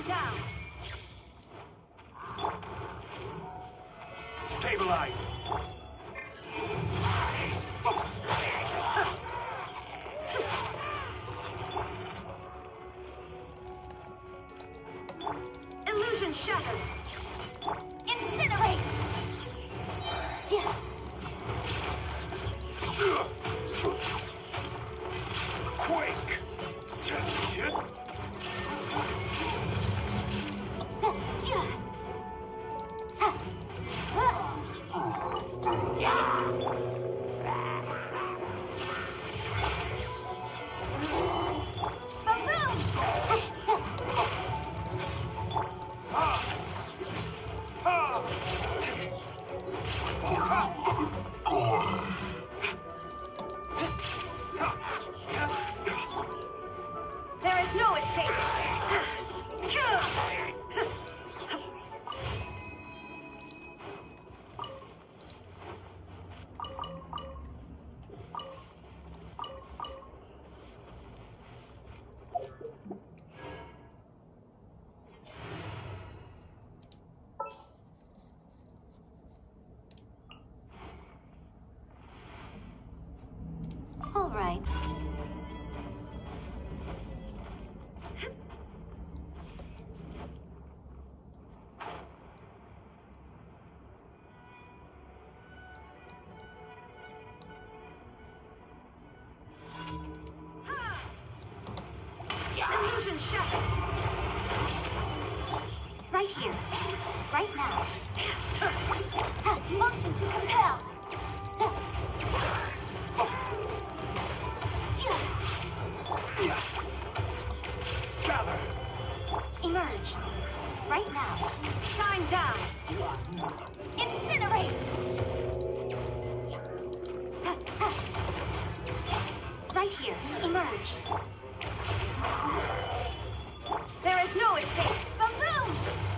down. Stabilize. Illusion shattered. Incinerate. Quake. There is no escape. All right. Illusion shattered. Right here. Right now. Motion to compel. Gather. Emerge. Right now. Shine down. Incinerate. Right here. Emerge. There is no escape. Boom!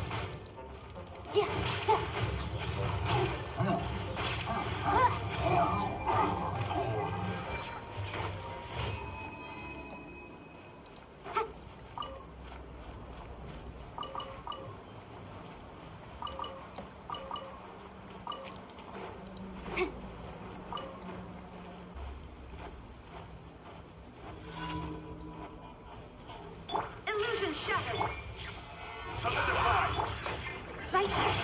Illusion shattered. Solidify. Right here.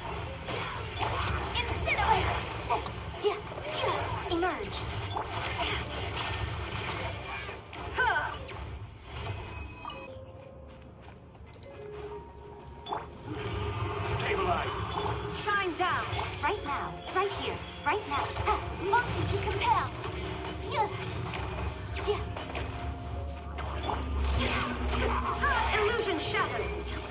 Incinerate. Emerge. Stabilize. Shine down. Right now. Right here. Right now. Motion to compel. Illusion shattered.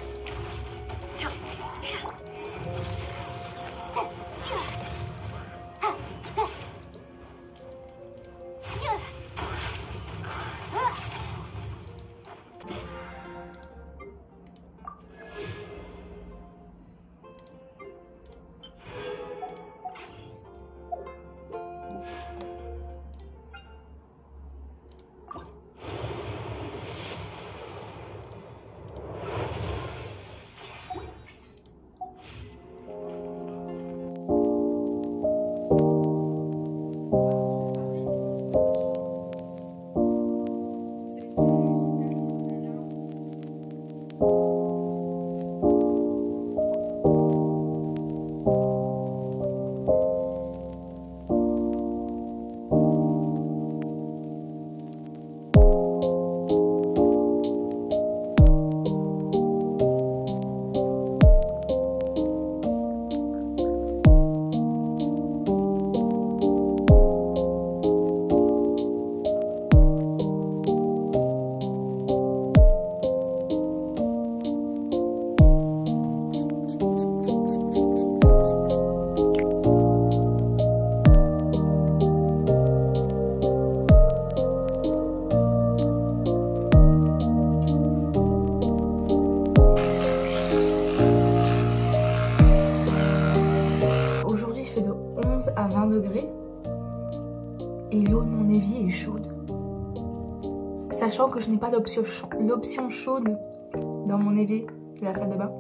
à 20 degrés et l'eau de mon évier est chaude. Sachant que je n'ai pas l'option chaude dans mon évier. et la salle de bain.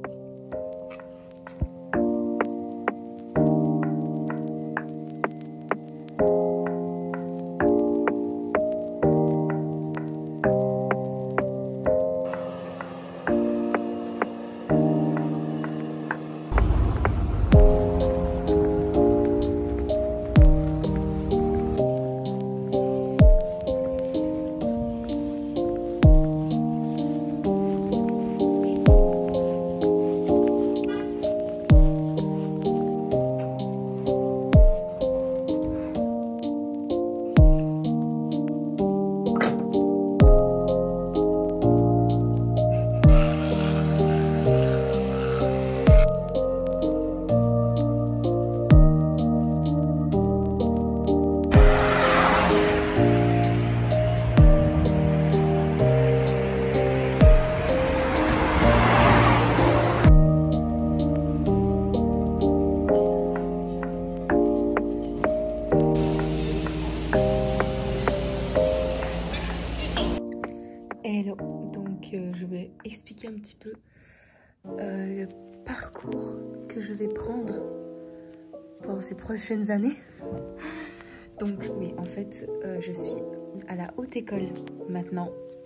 Hello, donc je vais expliquer un petit peu le parcours que je vais prendre pour ces prochaines années. Donc oui, en fait, je suis à la haute école maintenant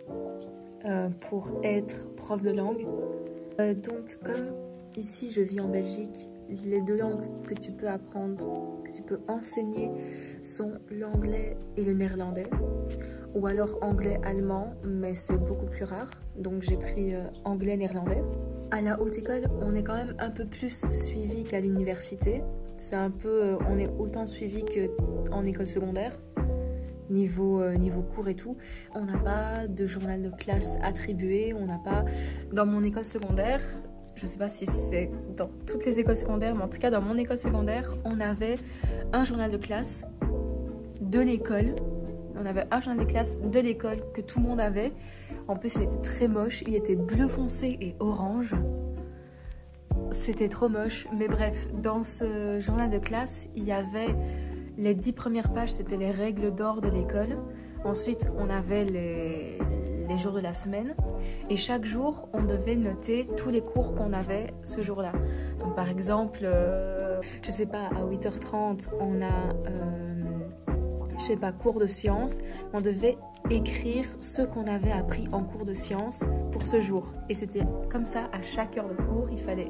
pour être prof de langue. Donc comme ici je vis en Belgique, les deux langues que tu peux apprendre, que tu peux enseigner sont l'anglais et le néerlandais. Ou alors anglais-allemand, mais c'est beaucoup plus rare. Donc j'ai pris anglais-néerlandais. À la haute école, on est quand même un peu plus suivi qu'à l'université. C'est un peu, on est autant suivi qu'en école secondaire, niveau cours et tout. On n'a pas de journal de classe attribué, on n'a pas... Dans mon école secondaire, je sais pas si c'est dans toutes les écoles secondaires, mais en tout cas dans mon école secondaire, on avait un journal de classe de l'école. On avait un journal de classe de l'école que tout le monde avait. En plus, il était très moche. Il était bleu foncé et orange. C'était trop moche. Mais bref, dans ce journal de classe, il y avait les 10 premières pages, c'était les règles d'or de l'école. Ensuite, on avait les jours de la semaine. Et chaque jour, on devait noter tous les cours qu'on avait ce jour-là. Donc, par exemple, je sais pas, à 8h30, on a... je sais pas, cours de sciences, on devait écrire ce qu'on avait appris en cours de sciences pour ce jour. Et c'était comme ça, à chaque heure de cours, il fallait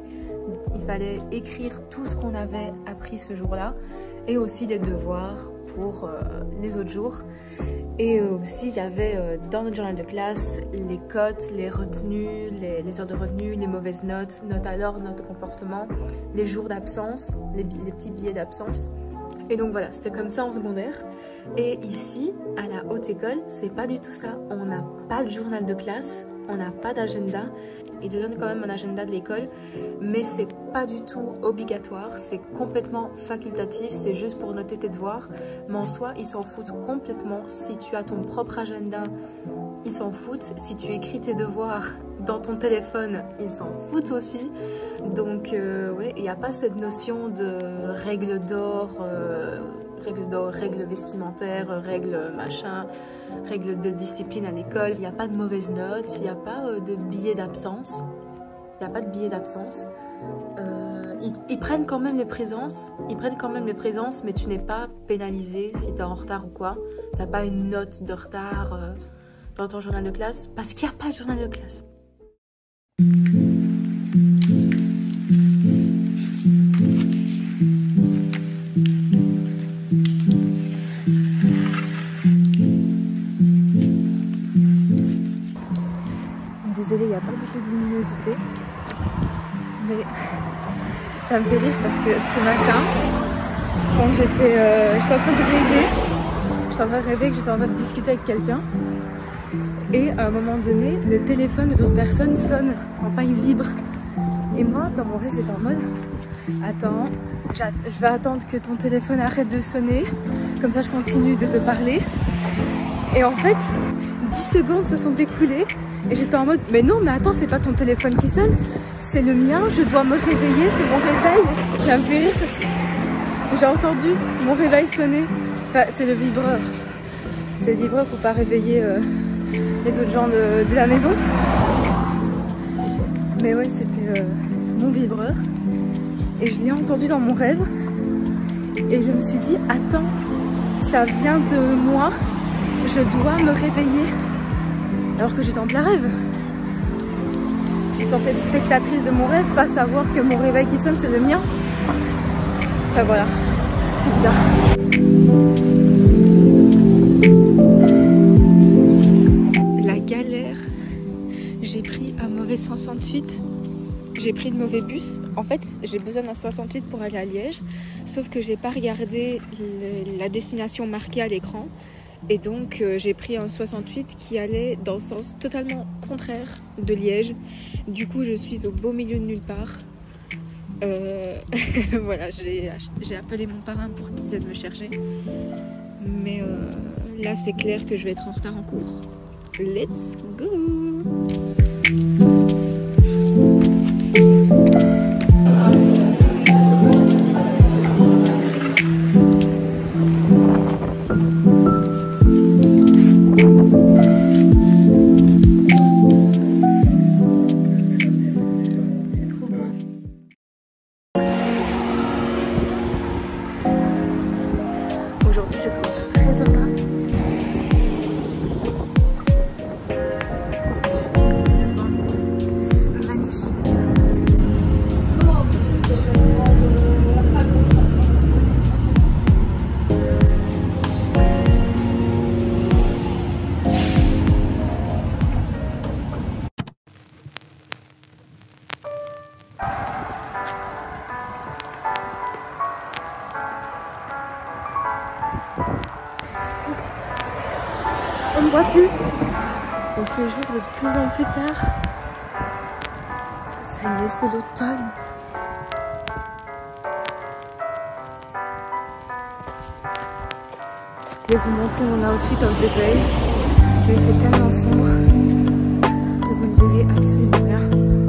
écrire tout ce qu'on avait appris ce jour-là et aussi des devoirs pour les autres jours. Et aussi, il y avait dans notre journal de classe les cotes, les retenues, les heures de retenue, les mauvaises notes, notes à l'ordre, notes de comportement, les jours d'absence, les petits billets d'absence. Et donc voilà, c'était comme ça en secondaire. Et ici, à la haute école, c'est pas du tout ça. On n'a pas de journal de classe, on n'a pas d'agenda. Ils te donnent quand même un agenda de l'école, mais c'est pas du tout obligatoire, c'est complètement facultatif, c'est juste pour noter tes devoirs. Mais en soi, ils s'en foutent complètement. Si tu as ton propre agenda, ils s'en foutent. Si tu écris tes devoirs dans ton téléphone, ils s'en foutent aussi. Donc ouais, il n'y a pas cette notion de règles d'or, règles vestimentaires, règles machin, règles de discipline à l'école. Il n'y a pas de mauvaises notes, il n'y a pas de billets d'absence. Il n'y a pas de billets d'absence. Ils prennent quand même les présences. Ils prennent quand même les présences, mais tu n'es pas pénalisé si tu es en retard ou quoi. Tu n'as pas une note de retard dans ton journal de classe, parce qu'il n'y a pas de journal de classe. Désolée, il n'y a pas beaucoup de luminosité, mais ça me fait rire parce que ce matin, quand j'étais en train de rêver, que j'étais en train de discuter avec quelqu'un, et à un moment donné, le téléphone de l'autre personne sonne, enfin il vibre. Et moi, dans mon rêve, j'étais en mode, attends, je vais attendre que ton téléphone arrête de sonner, comme ça je continue de te parler. Et en fait, 10 secondes se sont écoulées. Et j'étais en mode, mais non, mais attends, c'est pas ton téléphone qui sonne, c'est le mien, je dois me réveiller, c'est mon réveil. Ça me fait rire parce que j'ai entendu mon réveil sonner. Enfin, c'est le vibreur. C'est le vibreur pour pas réveiller les autres gens de la maison. Mais ouais, c'était mon vibreur. Et je l'ai entendu dans mon rêve. Et je me suis dit, attends, ça vient de moi. Je dois me réveiller. Alors que j'étais en plein rêve. Je suis censée être spectatrice de mon rêve, pas savoir que mon réveil qui sonne, c'est le mien. Enfin voilà, c'est bizarre. La galère. J'ai pris un mauvais 68. J'ai pris le mauvais bus. En fait, j'ai besoin d'un 68 pour aller à Liège. Sauf que j'ai pas regardé la destination marquée à l'écran. Et donc, j'ai pris un 68 qui allait dans le sens totalement contraire de Liège. Du coup, je suis au beau milieu de nulle part. Voilà, j'ai appelé mon parrain pour qu'il vienne me chercher. Mais là, c'est clair que je vais être en retard en cours. Let's go! Aujourd'hui, je pense très heureux. Magnifique. On ne voit plus. Il fait jour de plus en plus tard. Ça y est, c'est l'automne. Je vais vous montrer mon outfit of the day. Mais il fait tellement sombre que vous ne verrez absolument rien.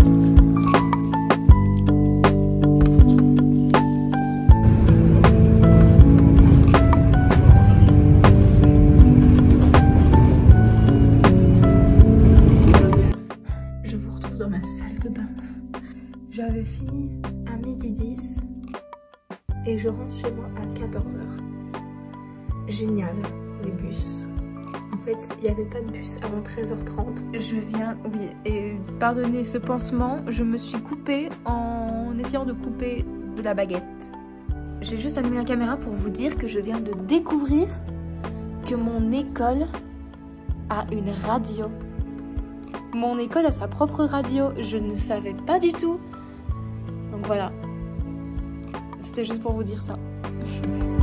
J'avais fini à 12h10 et je rentre chez moi à 14h. Génial, les bus. En fait, il n'y avait pas de bus avant 13h30. Je viens, oui, et pardonnez ce pansement, je me suis coupée en essayant de couper de la baguette. J'ai juste allumé la caméra pour vous dire que je viens de découvrir que mon école a une radio. Mon école a sa propre radio, je ne savais pas du tout. Donc voilà, c'était juste pour vous dire ça.